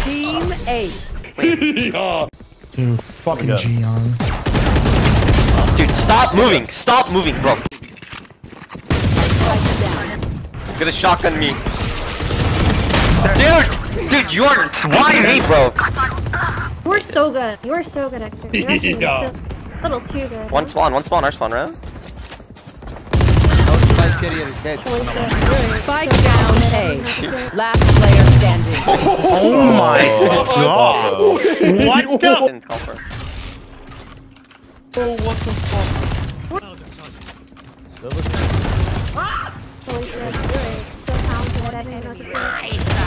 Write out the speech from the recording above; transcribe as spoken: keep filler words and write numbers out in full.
Team Ace. Yeah. Dude, fucking Gian. Dude, stop moving! Stop moving, bro! He's gonna shotgun me. Dude! Dude, you are. Why me, bro? We're so good. You're so good, Extra. You're actually Yeah. so, a little too good. One spawn, one spawn, our spawn, right? Spike carrier is dead. Spike down A. Last player standing. Oh my god! What the? Didn't call for it. Holy shit. So talented at it.